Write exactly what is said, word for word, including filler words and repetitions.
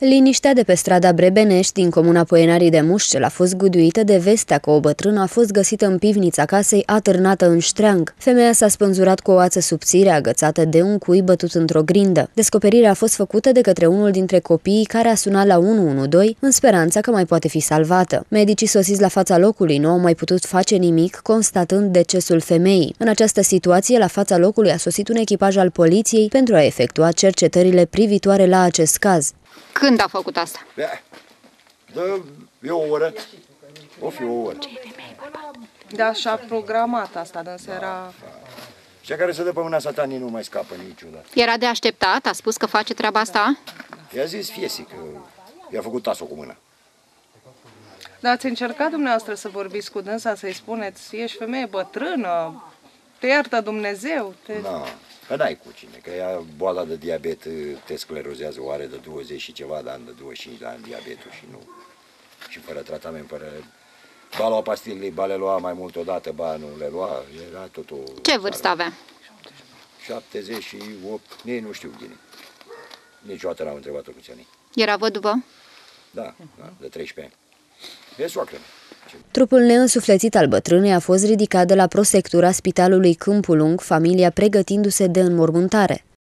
Liniștea de pe strada Brebenești din comuna Poienarii de Mușcel a fost guduită de vestea că o bătrână a fost găsită în pivnița casei atârnată în ștreang. Femeia s-a spânzurat cu o ață subțire agățată de un cui bătut într-o grindă. Descoperirea a fost făcută de către unul dintre copiii care a sunat la unu unu doi în speranța că mai poate fi salvată. Medicii sosiți la fața locului nu au mai putut face nimic, constatând decesul femeii. În această situație, la fața locului a sosit un echipaj al poliției pentru a efectua cercetările privitoare la acest caz. Când a făcut asta? Da, e o oră. O fi o oră. Da, și-a programat asta, însă era... Cea care se dă pe mâna satanii nu mai scapă niciodată. Era de așteptat? A spus că face treaba asta? I-a zis fiesic că i-a făcut tasul cu mâna. Dar ați încercat dumneavoastră să vorbiți cu dânsa, să-i spuneți, ești femeie bătrână, te iartă Dumnezeu? Te... No, că n-ai cu cine, că ea boala de diabet te sclerozează, o are de douăzeci și ceva de ani, de douăzeci și cinci de ani diabetul și nu. Și fără tratament, fără... Ba lua pastilele, ba le lua mai mult odată, ba nu le lua, era tot o... Ce vârstă avea? șaptezeci și opt, ei nu știu bine. Niciodată n-am întrebat-o cu țănii. Era văduvă? Da, da, de treisprezece ani. E soacră. Trupul neînsuflețit al bătrânei a fost ridicat de la prosectura Spitalului Câmpul Lung, familia pregătindu-se de înmormântare.